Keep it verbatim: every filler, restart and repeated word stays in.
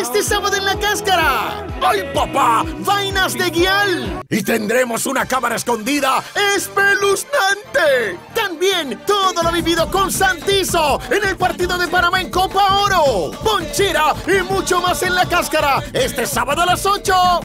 este sábado en La Cáscara. ¡Ay, papá! ¡Vainas de guial! Y tendremos una cámara escondida espeluznante. También todo lo vivido con Santizo en el partido de Panamá en Copa Oro. Ponchera y mucho más en La Cáscara este sábado a las ocho.